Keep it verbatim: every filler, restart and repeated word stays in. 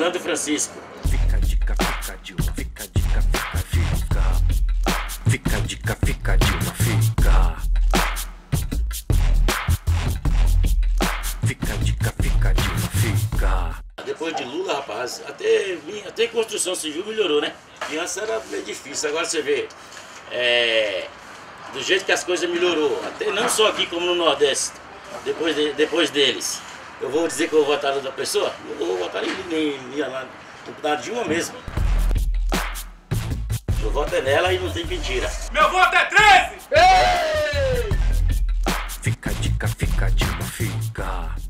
Orlando Francisco. Fica a dica, fica Dilma, fica a dica, fica, fica. Fica a dica, fica Dilma, fica. Fica a dica, fica Dilma, fica. Depois de Lula, rapaz, até, até construção civil melhorou, né? Criança era meio difícil, agora você vê, é, do jeito que as coisas melhorou, até não só aqui como no Nordeste, depois, de, depois deles. Eu vou dizer que eu vou votar em outra pessoa? Não vou votar em nem na Dilma mesmo. Eu voto é nela e não tem mentira. Meu voto é treze! Fica a dica, fica Dilma, fica.